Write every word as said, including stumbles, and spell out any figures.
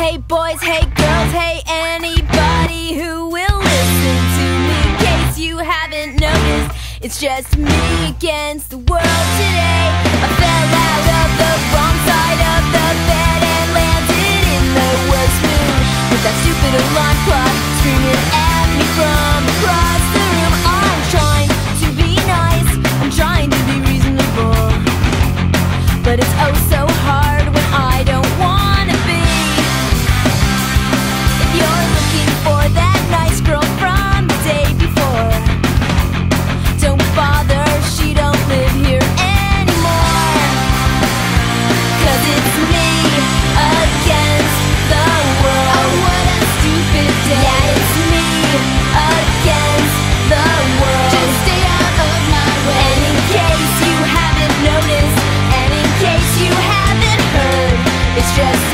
Hey boys, hey girls, hey anybody who will listen to me. In case you haven't noticed, it's just me against the world today. I fell out of the wrong side of the bed and landed in the worst mood, with that stupid alarm clock screaming at me from across the room. I'm trying to be nice, I'm trying to be reasonable, but it's oh so hard when I don't wanna be. If you're looking for that nice girl from the day before, don't bother, she don't live here anymore. Cause it's me against the world. Oh, what a stupid day. Yeah, it's me against the world. Just stay out of my way. And in case you haven't noticed, and in case you haven't heard, it's just